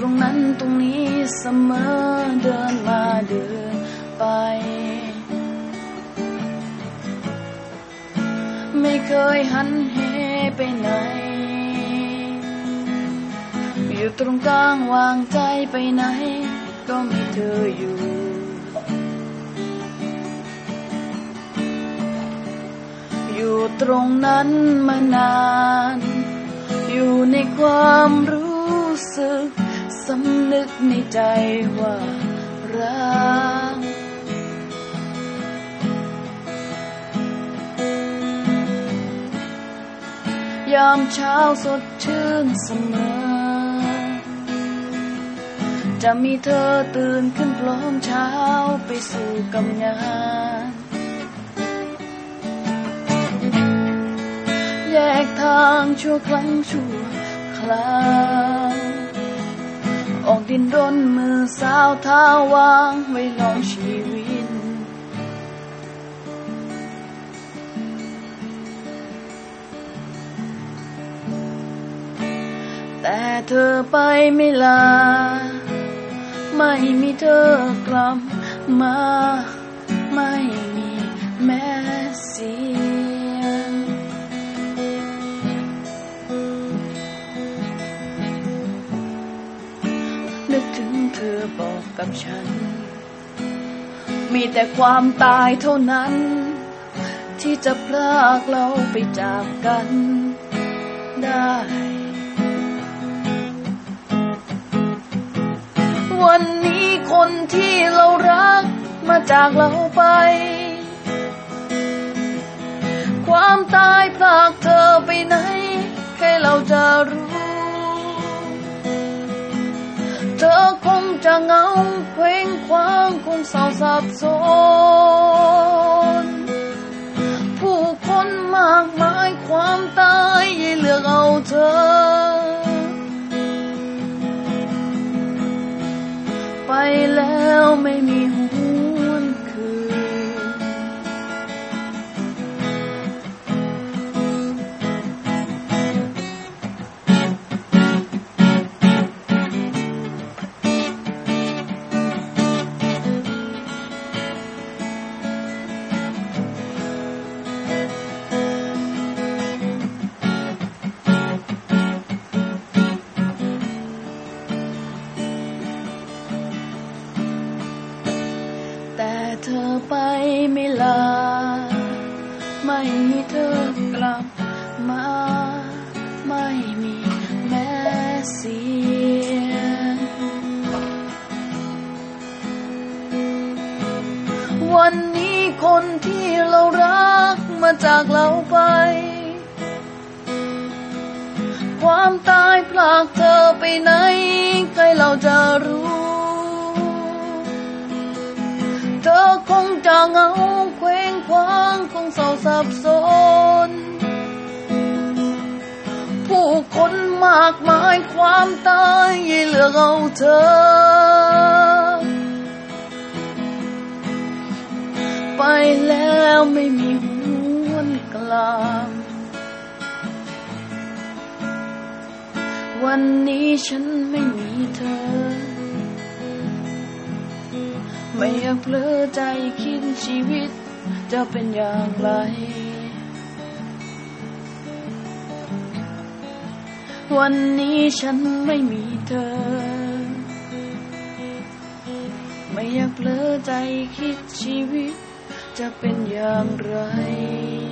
รงนั้นตรงนี้เสมอเดินมาเดินไปไม่เคยหันเหไปไหนอยู่ตรงกลางวางใจไปไหนก็มีเธออยู่อยู่ตรงนั้นมานานอยู่ในความรู้สึกสำนึกในใจว่ารักยามเช้าสดชื่นเสมอจะมีเธอตื่นขึ้นพร้อมเช้าไปสู่กำงานแยกทางชั่วครั้งชั่วคราวออกดินรนมือสาวเท้าวางไว้ลองชีวิตแต่เธอไปไม่ลาไม่มีเธอกลับมาไม่มีแม้เสียงนึกถึงเธอบอกกับฉันมีแต่ความตายเท่านั้นที่จะพรากเราไปจากกันได้วันนี้คนที่เรารักมาจากเราไปความตายพรากเธอไปไหนใครเราจะรู้เธอคงจะเหงาเคว้งคว้างคงเศร้าสับสนผู้คนมากมายความตายอย่าเลือกเอาเธอไปแล้วไม่มีหวนคืนแต่เธอไปไม่ลาไม่มีเธอกลับมาไม่มีแม้เสียงวันนี้คนที่เรารักมาจากเราไปความตายพรากเธอไปไหนใครเราจะรู้เธอคงจะเหงาเคว้งคว้างคงเศร้าสับสนผู้คนมากมายความตายอย่าเลือกเอาเธอไปแล้วไม่มีหวนกลับวันนี้ฉันไม่มีเธอไม่อยากเผลอใจคิดชีวิตจะเป็นอย่างไรวันนี้ฉันไม่มีเธอไม่อยากเผลอใจคิดชีวิตจะเป็นอย่างไร